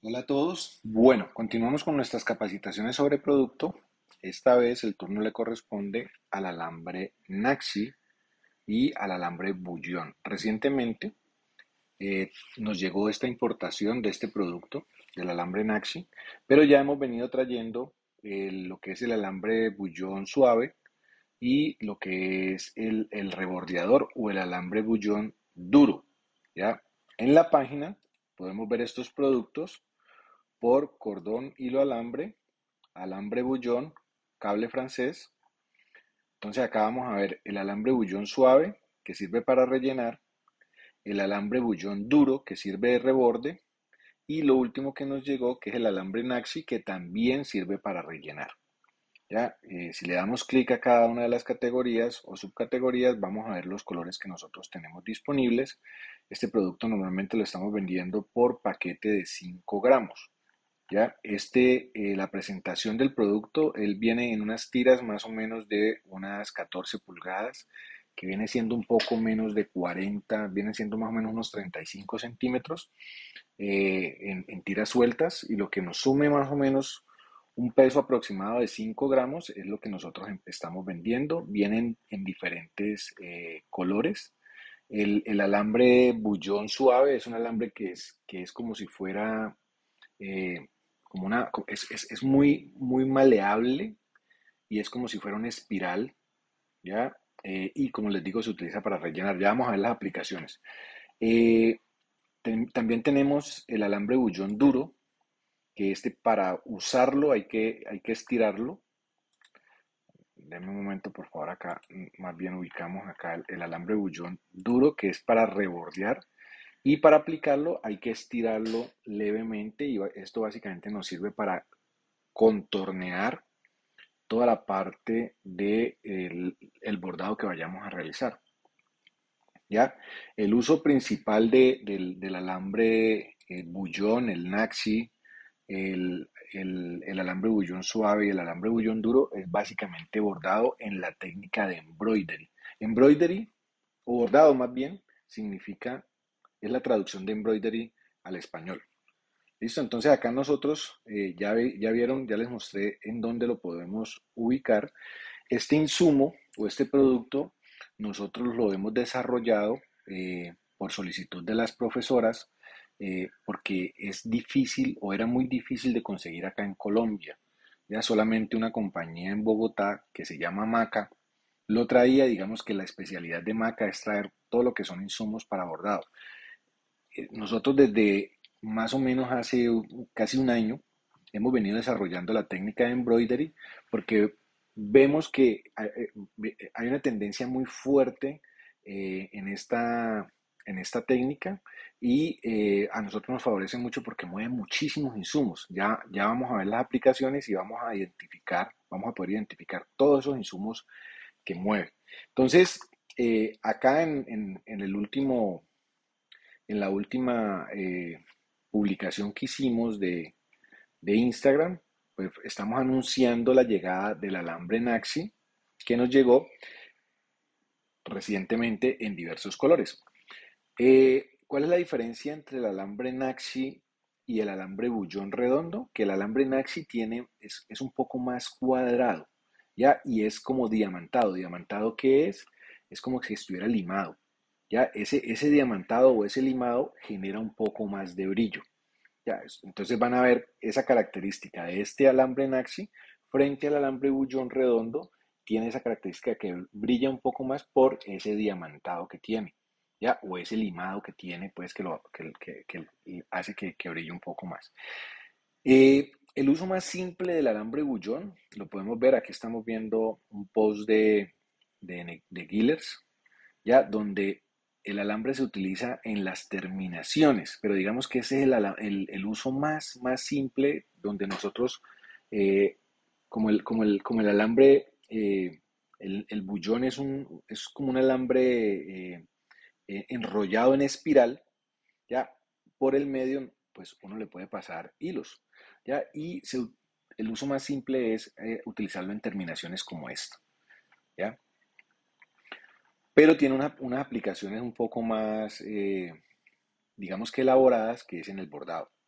Hola a todos. Bueno, continuamos con nuestras capacitaciones sobre producto. Esta vez el turno le corresponde al alambre Naxi y al alambre Bullón. Recientemente nos llegó esta importación de este producto, del alambre Naxi, pero ya hemos venido trayendo lo que es el alambre Bullón suave y lo que es el rebordeador o el alambre Bullón duro. ¿Ya? En la página podemos ver estos productos por cordón, hilo, alambre, alambre bullón, cable francés. Entonces acá vamos a ver el alambre bullón suave, que sirve para rellenar, el alambre bullón duro, que sirve de reborde, y lo último que nos llegó, que es el alambre Naxi, que también sirve para rellenar. ¿Ya? Si le damos clic a cada una de las categorías o subcategorías, vamos a ver los colores que nosotros tenemos disponibles. Este producto normalmente lo estamos vendiendo por paquete de 5 gramos. ¿Ya? La presentación del producto, él viene en unas tiras más o menos de unas 14 pulgadas, que viene siendo un poco menos de 40, viene siendo más o menos unos 35 centímetros en tiras sueltas, y lo que nos sume más o menos un peso aproximado de 5 gramos es lo que nosotros estamos vendiendo. Vienen en diferentes colores. El alambre bullón suave es un alambre que es como si fuera eh, es muy, muy maleable y es como si fuera una espiral, ¿ya? Y como les digo, se utiliza para rellenar. Ya vamos a ver las aplicaciones. Eh, También tenemos el alambre bullón duro, que para usarlo hay que estirarlo. Denme un momento, por favor, acá más bien ubicamos acá el alambre bullón duro, que es para rebordear. Y para aplicarlo hay que estirarlo levemente y esto básicamente nos sirve para contornear toda la parte del bordado que vayamos a realizar. ¿Ya? El uso principal del alambre bullón, el Naxi, el alambre bullón suave y el alambre bullón duro es básicamente bordado en la técnica de embroidery. Embroidery, o bordado más bien, es la traducción de embroidery al español. Listo, entonces acá nosotros ya vieron, ya les mostré en dónde lo podemos ubicar. Este insumo o este producto nosotros lo hemos desarrollado por solicitud de las profesoras porque es difícil o era muy difícil de conseguir acá en Colombia. Ya solamente una compañía en Bogotá que se llama Maca lo traía. Digamos que la especialidad de Maca es traer todo lo que son insumos para bordado. Nosotros desde más o menos hace casi un año hemos venido desarrollando la técnica de embroidery porque vemos que hay una tendencia muy fuerte en esta técnica y a nosotros nos favorece mucho porque mueve muchísimos insumos. Ya vamos a ver las aplicaciones y vamos a poder identificar todos esos insumos que mueve. Entonces, acá en la última publicación que hicimos de Instagram, pues estamos anunciando la llegada del alambre Naxi que nos llegó recientemente en diversos colores. ¿Cuál es la diferencia entre el alambre Naxi y el alambre bullón redondo? Que el alambre Naxi es un poco más cuadrado, ¿ya? Y es como diamantado. ¿Diamantado qué es? Es como si estuviera limado. ¿Ya? Ese diamantado o ese limado genera un poco más de brillo. ¿Ya? Entonces van a ver esa característica de este alambre Naxi frente al alambre bullón redondo. Tiene esa característica que brilla un poco más por ese diamantado que tiene. ¿Ya? O ese limado que tiene, pues que hace que brille un poco más. El uso más simple del alambre bullón lo podemos ver. Aquí estamos viendo un post de Gillers, ya donde el alambre se utiliza en las terminaciones, pero digamos que ese es el uso más simple donde nosotros, eh, como el alambre, el bullón es como un alambre enrollado en espiral, ya por el medio, pues uno le puede pasar hilos, ya, el uso más simple es utilizarlo en terminaciones como esta, ya. Pero tiene unas aplicaciones un poco más, digamos que elaboradas, que es en el bordado.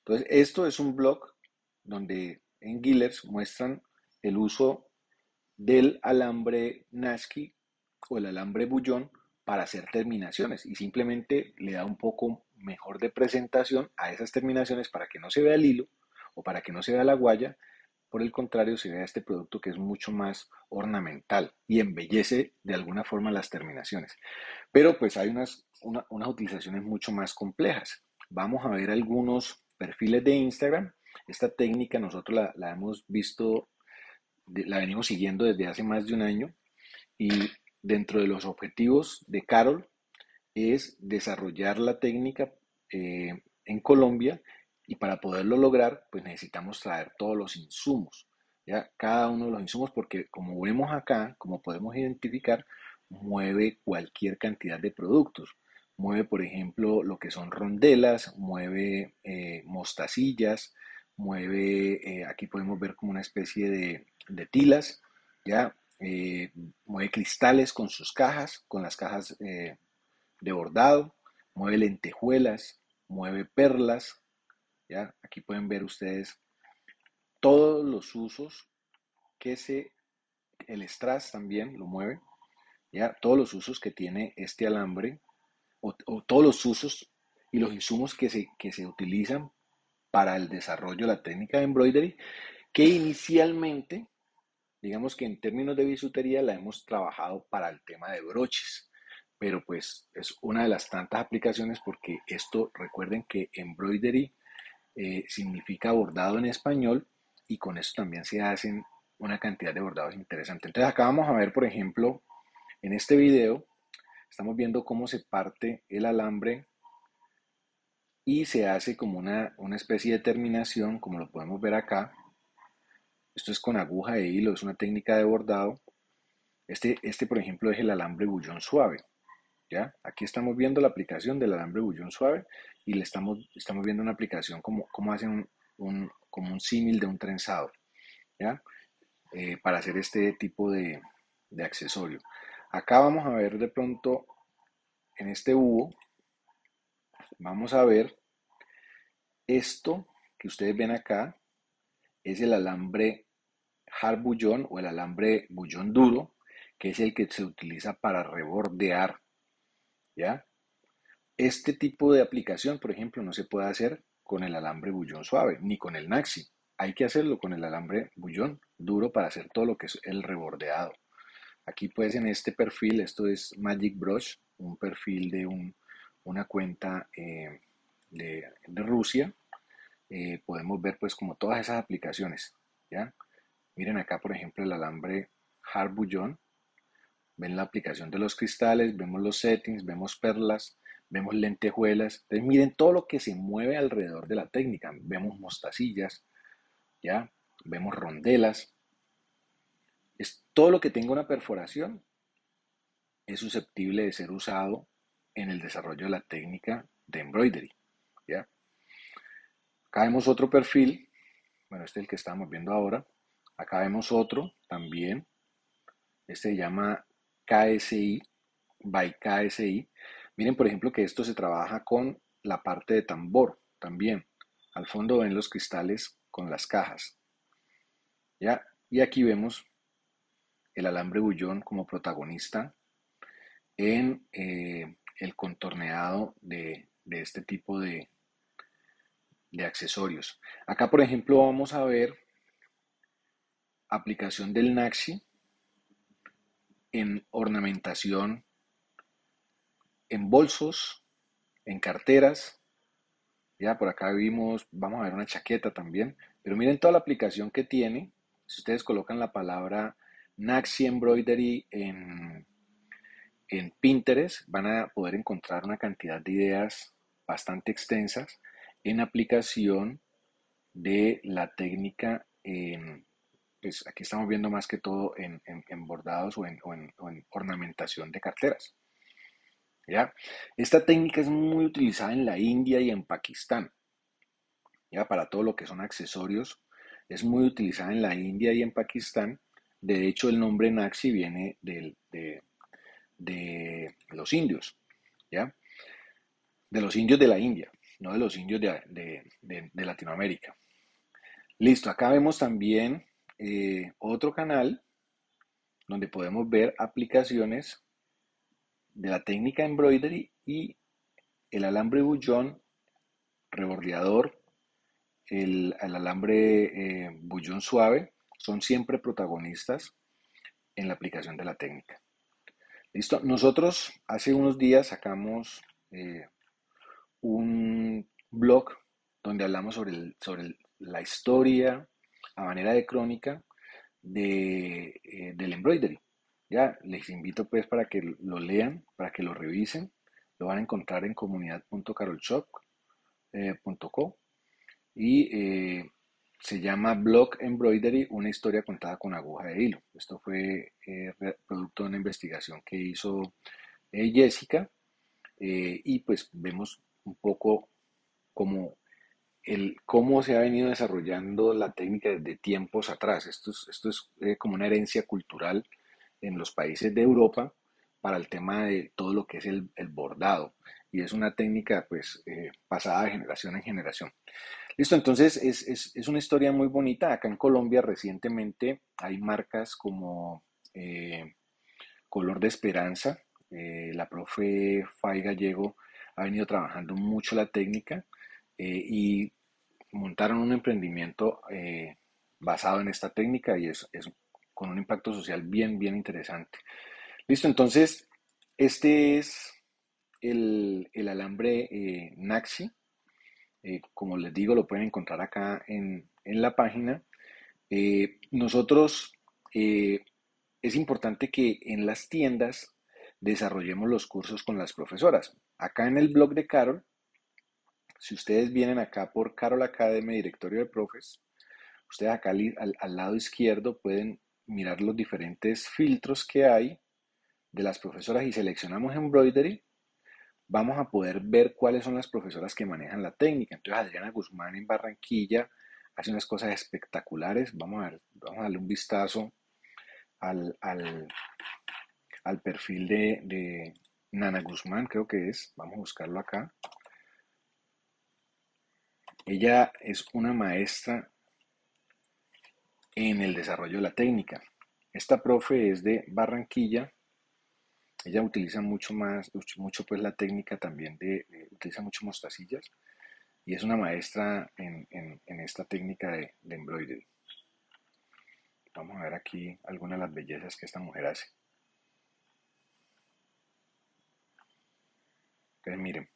Entonces, esto es un blog donde en Gillers muestran el uso del alambre Nasky o el alambre bullón para hacer terminaciones y simplemente le da un poco mejor de presentación a esas terminaciones para que no se vea el hilo o para que no se vea la guaya. Por el contrario, se vea este producto que es mucho más ornamental y embellece de alguna forma las terminaciones. Pero pues hay unas utilizaciones mucho más complejas. Vamos a ver algunos perfiles de Instagram. Esta técnica nosotros la hemos visto, la venimos siguiendo desde hace más de un año y dentro de los objetivos de Carol es desarrollar la técnica en Colombia y para poderlo lograr pues necesitamos traer todos los insumos, ¿ya? Cada uno de los insumos porque como vemos acá, como podemos identificar, mueve cualquier cantidad de productos. Mueve, por ejemplo, lo que son rondelas, mueve mostacillas, mueve, aquí podemos ver como una especie de tilas, ¿ya? Mueve cristales con sus cajas, con las cajas de bordado, mueve lentejuelas, mueve perlas, ¿ya? Aquí pueden ver ustedes todos los usos que el strass también lo mueve, ¿ya? Todos los usos que tiene este alambre, o todos los usos y los insumos que se utilizan para el desarrollo de la técnica de embroidery, que inicialmente, digamos que en términos de bisutería, la hemos trabajado para el tema de broches, pero pues es una de las tantas aplicaciones porque esto, recuerden que embroidery significa bordado en español y con eso también se hacen una cantidad de bordados interesantes. Entonces acá vamos a ver, por ejemplo, en este video, estamos viendo cómo se parte el alambre y se hace como una especie de terminación, como lo podemos ver acá. Esto es con aguja e hilo, es una técnica de bordado. Por ejemplo, es el alambre bullón suave. ¿Ya? Aquí estamos viendo la aplicación del alambre bullón suave y estamos viendo una aplicación como hacen como un símil de un trenzado, ¿ya? Para hacer este tipo de accesorio. Acá vamos a ver de pronto en este búho, vamos a ver esto que ustedes ven acá, es el alambre hard bullón o el alambre bullón duro, que es el que se utiliza para rebordear, ¿ya? Este tipo de aplicación, por ejemplo, no se puede hacer con el alambre bullón suave, ni con el Naxi. Hay que hacerlo con el alambre bullón duro para hacer todo lo que es el rebordeado. Aquí pues en este perfil, esto es Magic Brush, un perfil de una cuenta de Rusia. Podemos ver pues como todas esas aplicaciones, ¿ya? Miren acá por ejemplo el alambre Hard Bullón. Ven la aplicación de los cristales, vemos los settings, vemos perlas, vemos lentejuelas. Entonces miren todo lo que se mueve alrededor de la técnica. Vemos mostacillas, ¿ya? Vemos rondelas. Es todo lo que tenga una perforación es susceptible de ser usado en el desarrollo de la técnica de embroidery, ¿ya? Acá vemos otro perfil, bueno, este es el que estamos viendo ahora. Acá vemos otro también, este se llama KSI, by KSI. Miren, por ejemplo, que esto se trabaja con la parte de tambor también. Al fondo ven los cristales con las cajas, ¿ya? Y aquí vemos el alambre bullón como protagonista en el contorneado de este tipo de accesorios. Acá, por ejemplo, vamos a ver aplicación del Naxi en ornamentación, en bolsos, en carteras. Ya por acá vimos, vamos a ver una chaqueta también, pero miren toda la aplicación que tiene. Si ustedes colocan la palabra Naxi Embroidery en Pinterest, van a poder encontrar una cantidad de ideas bastante extensas en aplicación de la técnica pues aquí estamos viendo más que todo en bordados o en ornamentación de carteras. ¿Ya? Esta técnica es muy utilizada en la India y en Pakistán. ¿Ya? Para todo lo que son accesorios, es muy utilizada en la India y en Pakistán. De hecho, el nombre Naxi viene de los indios, ¿ya? De los indios de la India. no de los indios de Latinoamérica. Listo, acá vemos también otro canal donde podemos ver aplicaciones de la técnica embroidery y el alambre bullón, rebordeador, el alambre bullón suave, son siempre protagonistas en la aplicación de la técnica. Listo, nosotros hace unos días sacamos un blog donde hablamos sobre la historia a manera de crónica del embroidery. Ya, les invito pues para que lo lean, para que lo revisen. Lo van a encontrar en comunidad.carolshop.co y se llama Blog Embroidery, una historia contada con aguja de hilo. Esto fue producto de una investigación que hizo Jessica y pues vemos un poco cómo cómo se ha venido desarrollando la técnica desde tiempos atrás. Esto es como una herencia cultural en los países de Europa para el tema de todo lo que es el bordado. Y es una técnica pues pasada de generación en generación. Listo, entonces es una historia muy bonita. Acá en Colombia recientemente hay marcas como Color de Esperanza. La profe Fay Gallego ha venido trabajando mucho la técnica y montaron un emprendimiento basado en esta técnica y es con un impacto social bien, bien interesante. Listo, entonces, este es el alambre Naxi. Como les digo, lo pueden encontrar acá en la página. Nosotros, es importante que en las tiendas desarrollemos los cursos con las profesoras. Acá en el blog de Carol, si ustedes vienen acá por Carol Academy, directorio de profes, ustedes acá al lado izquierdo pueden mirar los diferentes filtros que hay de las profesoras y seleccionamos embroidery, vamos a poder ver cuáles son las profesoras que manejan la técnica. Entonces Adriana Guzmán en Barranquilla hace unas cosas espectaculares. Vamos a darle un vistazo al, al, al perfil de Nana Guzmán, creo que es. Vamos a buscarlo acá. Ella es una maestra en el desarrollo de la técnica. Esta profe es de Barranquilla. Ella utiliza mucho pues la técnica también utiliza mucho mostacillas y es una maestra en esta técnica de embroidery. Vamos a ver aquí algunas de las bellezas que esta mujer hace. Entonces miren,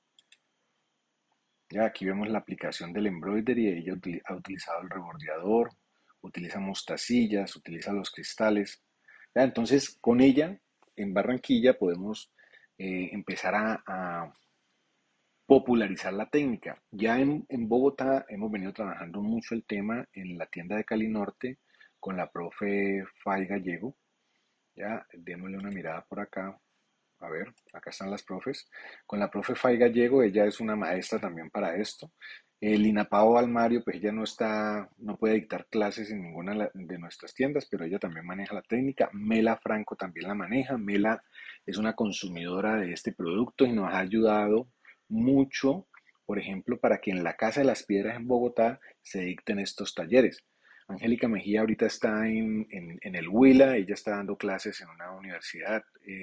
ya aquí vemos la aplicación del embroidery. Ella ha utilizado el rebordeador, utiliza mostacillas, utiliza los cristales. Ya, entonces con ella en Barranquilla podemos empezar a popularizar la técnica. Ya en Bogotá hemos venido trabajando mucho el tema en la tienda de Cali Norte con la profe Fay Gallego. Ya, démosle una mirada por acá. A ver, acá están las profes. Con la profe Fay Gallego, ella es una maestra también para esto. Lina Pao Almario, pues ella no puede dictar clases en ninguna de nuestras tiendas, pero ella también maneja la técnica. Mela Franco también la maneja. Mela es una consumidora de este producto y nos ha ayudado mucho, por ejemplo, para que en la Casa de las Piedras en Bogotá se dicten estos talleres. Angélica Mejía ahorita está en el Huila, ella está dando clases en una universidad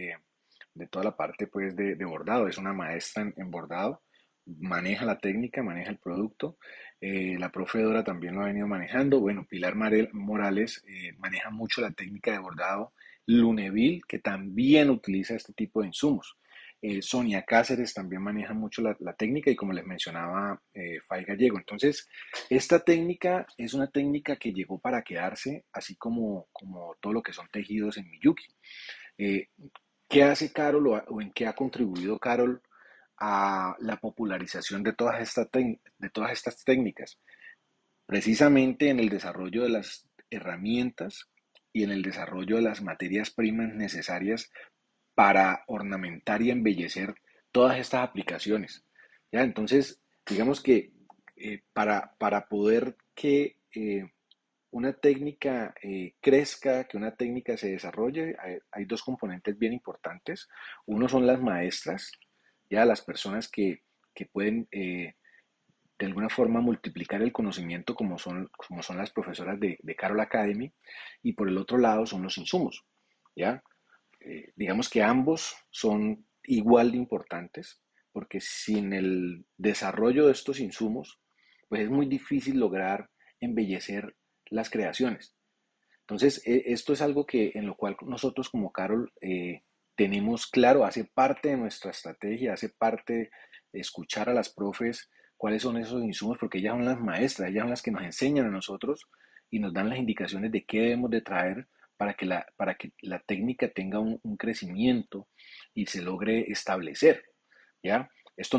de toda la parte pues de bordado, es una maestra en bordado, maneja la técnica, maneja el producto. La profe Dora también lo ha venido manejando. Bueno, Pilar Morales maneja mucho la técnica de bordado. Luneville, que también utiliza este tipo de insumos. Sonia Cáceres también maneja mucho la técnica y como les mencionaba, Fay Gallego. Entonces, esta técnica es una técnica que llegó para quedarse, así como todo lo que son tejidos en Miyuki. Eh, ¿Qué hace Carol o en qué ha contribuido Carol a la popularización de todas estas técnicas? Precisamente en el desarrollo de las herramientas y en el desarrollo de las materias primas necesarias para ornamentar y embellecer todas estas aplicaciones. ¿Ya? Entonces, digamos que para poder que una técnica crezca, que una técnica se desarrolle, hay dos componentes bien importantes. Uno son las maestras, ya las personas que que pueden de alguna forma multiplicar el conocimiento como son las profesoras de Carol Academy, y por el otro lado son los insumos, ¿ya? Digamos que ambos son igual de importantes, porque sin el desarrollo de estos insumos, pues es muy difícil lograr embellecer las creaciones. Entonces, esto es algo que en lo cual nosotros como Carol tenemos claro, hace parte de nuestra estrategia, hace parte de escuchar a las profes cuáles son esos insumos, porque ellas son las maestras, ellas son las que nos enseñan a nosotros y nos dan las indicaciones de qué debemos de traer para que la técnica tenga un crecimiento y se logre establecer, ¿ya?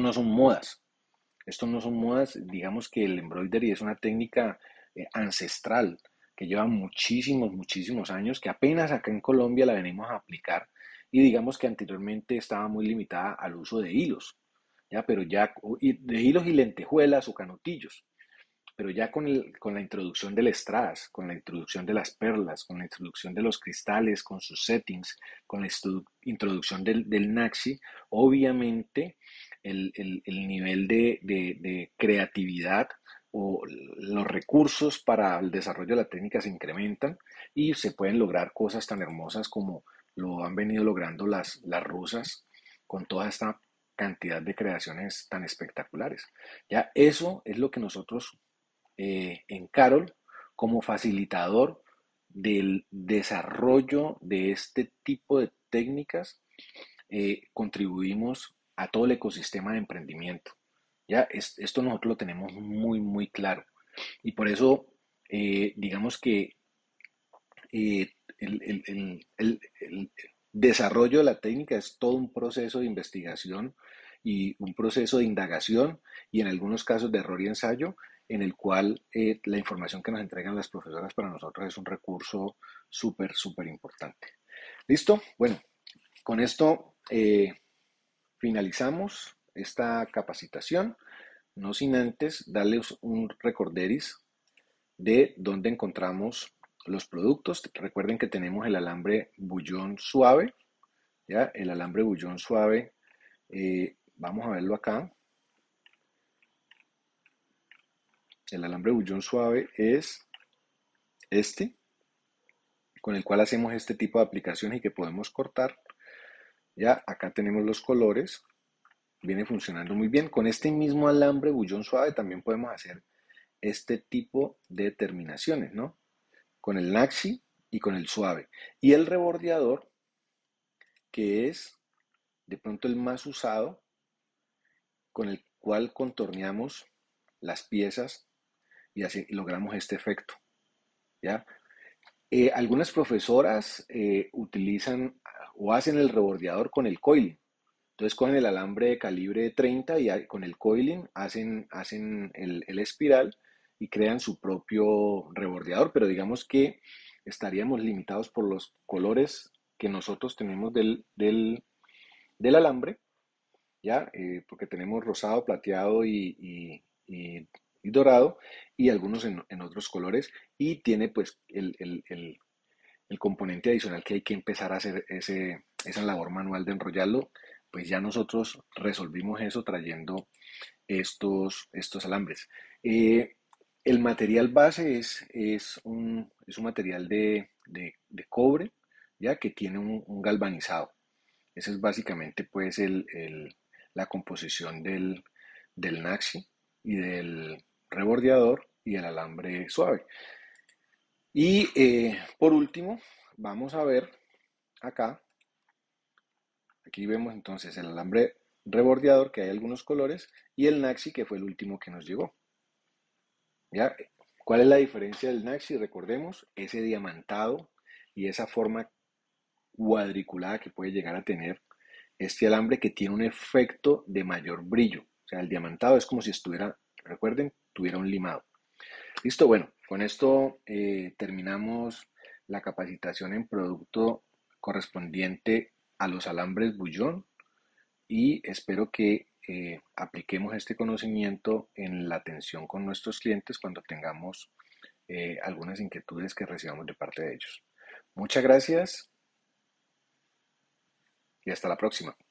Esto no son modas, digamos que el embroidery es una técnica ancestral que lleva muchísimos, muchísimos años, que apenas acá en Colombia la venimos a aplicar, y digamos que anteriormente estaba muy limitada al uso de hilos, ¿ya? Pero ya, de hilos y lentejuelas o canutillos, pero ya con la introducción del strass, con la introducción de las perlas, con la introducción de los cristales, con sus settings, con la introducción del Naxi, obviamente el nivel de creatividad o los recursos para el desarrollo de la técnica se incrementan y se pueden lograr cosas tan hermosas como lo han venido logrando las rusas con toda esta cantidad de creaciones tan espectaculares. Ya eso es lo que nosotros en Carol como facilitador del desarrollo de este tipo de técnicas, contribuimos a todo el ecosistema de emprendimiento. Ya, esto nosotros lo tenemos muy, muy claro. Y por eso, digamos que el desarrollo de la técnica es todo un proceso de investigación y un proceso de indagación y en algunos casos de error y ensayo, en el cual la información que nos entregan las profesoras para nosotros es un recurso súper, súper importante. ¿Listo? Bueno, con esto finalizamos esta capacitación, no sin antes darles un recorderis de dónde encontramos los productos. Recuerden que tenemos el alambre bullón suave, ¿ya? El alambre bullón suave, vamos a verlo acá. El alambre bullón suave es este, con el cual hacemos este tipo de aplicaciones y que podemos cortar. Ya acá tenemos los colores, viene funcionando muy bien. Con este mismo alambre bullón suave también podemos hacer este tipo de terminaciones, ¿no? Con el Naxi y con el suave. Y el rebordeador, que es de pronto el más usado, con el cual contorneamos las piezas y así logramos este efecto, ¿ya? Algunas profesoras utilizan o hacen el rebordeador con el coiling. Entonces cogen el alambre de calibre 30 y con el coiling hacen el espiral y crean su propio rebordeador, pero digamos que estaríamos limitados por los colores que nosotros tenemos del alambre, ¿ya? Porque tenemos rosado, plateado y dorado, y algunos en otros colores, y tiene pues el componente adicional que hay que empezar a hacer esa labor manual de enrollarlo. Pues ya nosotros resolvimos eso trayendo estos alambres. El material base es un material de cobre, ya que tiene un galvanizado. Ese es básicamente pues la composición del Naxi y del rebordeador y el alambre suave. Y por último, vamos a ver acá, aquí vemos entonces el alambre rebordeador, que hay algunos colores, y el Naxi, que fue el último que nos llegó. ¿Ya? ¿Cuál es la diferencia del Naxi? Recordemos ese diamantado y esa forma cuadriculada que puede llegar a tener este alambre, que tiene un efecto de mayor brillo. O sea, el diamantado es como si estuviera, recuerden, tuviera un limado. Listo, bueno, con esto terminamos la capacitación en producto correspondiente a los alambres bullón y espero que apliquemos este conocimiento en la atención con nuestros clientes cuando tengamos algunas inquietudes que recibamos de parte de ellos. Muchas gracias y hasta la próxima.